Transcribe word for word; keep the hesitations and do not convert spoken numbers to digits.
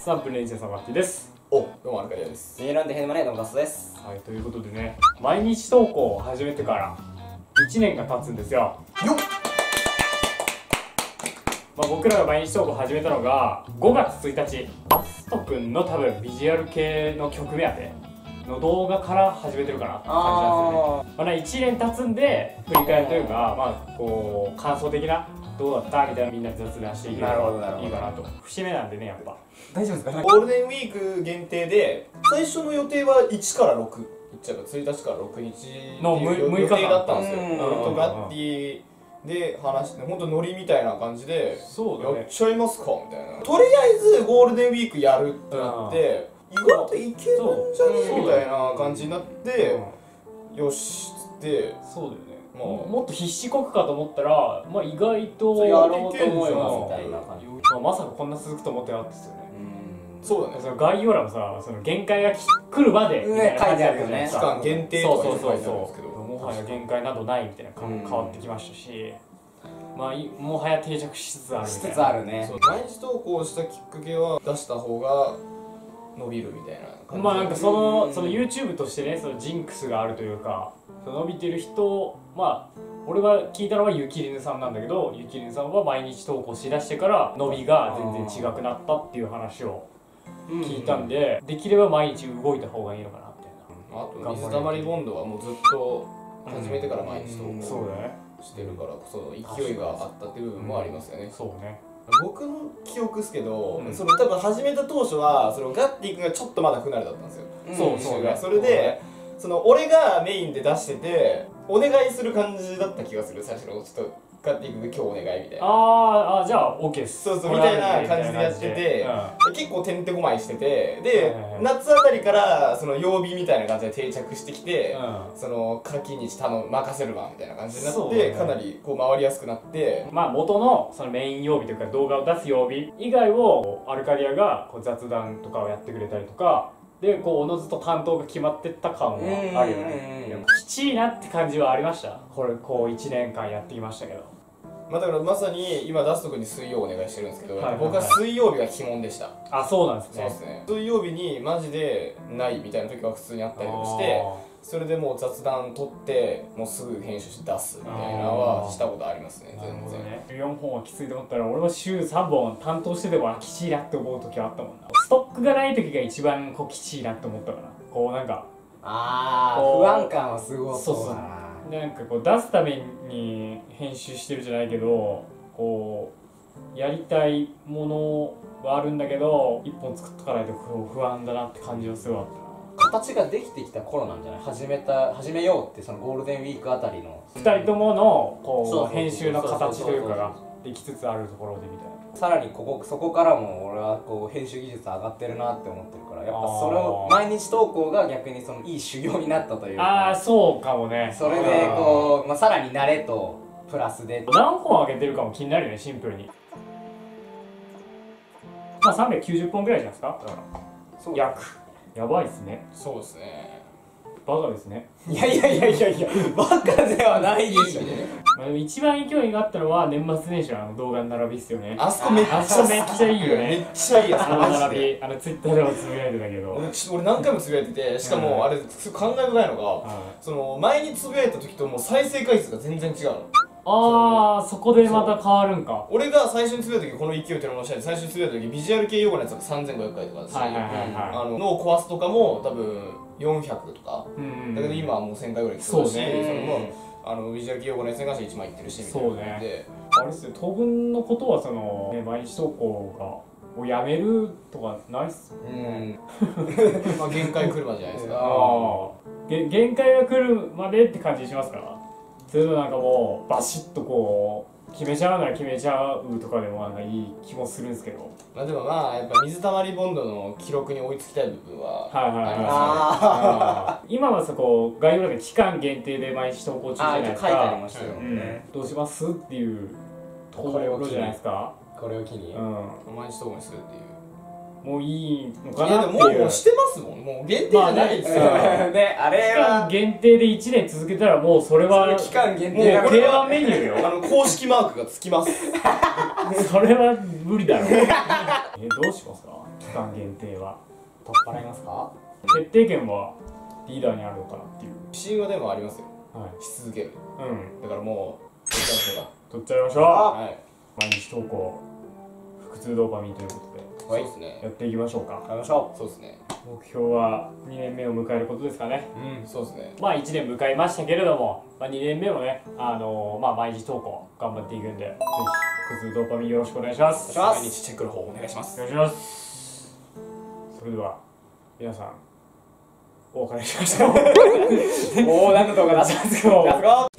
スタンプレンジャーさんマッティです。 お、どうもアルカリアです。 ミランでヘルマネのガスです。 はい、ということでね、毎日投稿を始めてからいちねんが経つんですよ。よっ、まあ、僕らが毎日投稿を始めたのがごがつついたち、アスト君の多分ビジュアル系の曲目当ての動画から始めてるかなって感じなんですよね。まあ、いちねん経つんで振り返りというか、まあこう感想的などうだったみたいなみんなで雑談していければいいかなと。節目なんでね、やっぱ大丈夫ですか？ ゴールデンウィーク限定で最初の予定はいちからろく、いっちゃうかついたちからろくにちのっていう予定だったんですよ。俺とガッティで話して、ほんとノリみたいな感じでそうだね、 やっちゃいますかみたいな。とりあえずゴールデンウィークやるってなって、意外といけるんじゃねえみたいな感じになって、よしっつって。 そうだよね、 まあ、 もっと必死こくかと思ったら、まあ、意外とやろうと思いますみたいな感じ。 まあ、まさかこんな続くと思ってなかったですよね。 そうだね。 その概要欄もさ、その限界が来るまでみたいな感じだったじゃないですか。 期間限定とか書いてあるんですけど、 もはや限界などないみたいな変わってきましたし、まあもはや定着しつつあるみたいな。 しつつあるね。 毎日投稿したきっかけは出した方が伸びるみたいな感じ。 まあなんかそのその YouTube としてね、そのジンクスがあるというか、その伸びてる人、まあ俺が聞いたのはゆきりぬさんなんだけど、ゆきりぬさんは毎日投稿しだしてから伸びが全然違くなったっていう話を聞いたんで、できれば毎日動いた方がいいのかなみたいな。 あと水たまりボンドはもうずっと始めてから毎日投稿してるからこそ勢いがあったっていう部分もありますよね。 そうね。 僕の記憶ですけど、 うん、 その多分始めた当初はそのガッティ君がちょっとまだ不慣れだったんですよ。 そうそうね。 それでその俺がメインで出しててお願いする感じだった気がする。最初のちょっとガッティ君が今日お願いみたいな。 ああ、じゃあ OK です。 そうそうみたいな感じでやってて、うん、結構てんてこまいしてて、で、夏あたりからその曜日みたいな感じで定着してきて、うん、その課金日頼む任せるわみたいな感じになって、ね、かなりこう回りやすくなって、 まあ元のそのメイン曜日というか動画を出す曜日以外をアルカディアがこう雑談とかをやってくれたりとかで、こうおのずと担当が決まってった感はあるよね。きちいなって感じはありました。これこういちねんかんやってきましたけど。 まあだからまさに今出すときに水曜お願いしてるんですけど、僕は水曜日が鬼門でした。 あ、そうなんですね。 そうですね。水曜日にマジでないみたいな時は普通にあったりとかして、それでもう雑談撮ってもうすぐ編集して出すみたいなのはしたことありますね。全然。 じゅうよんほんはきついと思ったら俺も週さんぼん担当しててもきちいなって思う時はあったもんな。ストックがない時が一番こうきちいなって思ったかな。こうなんかああ、不安感はすごそうだな。 なんかこう出すために編集してるじゃないけど、こうやりたいものはあるんだけど一本作っとかないと不安だなって感じはすごいあったな。 形ができてきた頃なんじゃない？始めた始めようってそのゴールデンウィークあたりのふたりとものこう編集の形というかができつつあるところでみたいな。 さらにここそこからも俺はこう編集技術上がってるなって思ってるから、やっぱそれを毎日投稿が逆にそのいい修行になったというか。ああ、 そうかもね。 それでこう、まあ、さらに慣れとプラスで何本上げてるかも気になるよね、シンプルに。まあさんびゃくきゅうじゅっぽんぐらいじゃないですか。だからそう約やばいっすね。 そうですね。 バカですね。 いやいやいやいやいや、バカではないでしょ。 まあでも一番勢いがあったのは年末年始のあの動画の並びっすよね。 あそこめっちゃあそこめっちゃいいよね。 めっちゃいいやつ。 あの並び、あのツイッターでもつぶやいてたけど、 俺何回もつぶやいてて、しかもあれ感慨深いのが、その前につぶやいた時ともう再生回数が全然違うの。 ああ、そこでまた変わるんか。俺が最初につぶやいた時この勢いってのもしたいで、最初につぶやいた時ビジュアル系用語のやつがさんぜんごひゃくかいとかだし、脳を壊すとかも多分よんひゃくとかだけど今はもうせんかいぐらい来てるし、あのビジュアル系用語のやつに関していちまんいってるしみたいな感じで、 あれっすよ、当分のことはその、ね、毎日投稿がをやめるとかないっすよね。 まあ限界来るまでじゃないですか。 あげ限界が来るまでって感じしますから。それとなんかもうバシッとこう決めちゃうなら決めちゃうとかでもなんかいい気もするんですけど、 まあでもまあやっぱ水たまりボンドの記録に追いつきたい部分はありますね。今はそこ概要欄で期間限定で毎日投稿中じゃないですか。 書いてありましたよね。 どうしますっていうところじゃないですか。 これを機に毎日投稿にするっていう。 もういいのかなっていう。 いやでももうしてますもん。もう限定じゃないですよ。 ね、あれは期間限定でいちねん続けたらもうそれは期間限定もう定番メニューよ。 あの公式マークがつきます。 それは無理だろ。え、どうしますか？ 間限定は取っ払いますか？ 決定権はリーダーにあるのかなっていう。 自信はでもありますよ、 はい、 し続ける。 うん、 だからもう取っちゃいましょうか。 取っちゃいましょう。 はい、 毎日投稿腹痛ドーパミンということで、 そうですね、 やっていきましょうか。 やりましょう。そうですね。 目標はにねんめを迎えることですかね。 うん、そうですね。 まあいちねん迎えましたけれども、まあ、にねんめもね、あのー、まあ毎日投稿頑張っていくんで、ぜひ腹痛ドーパミンよろしくお願いします。 毎日チェックの方お願いします。 お願いします。それでは皆さんお別れしましょう。もう何の動画出しますけど。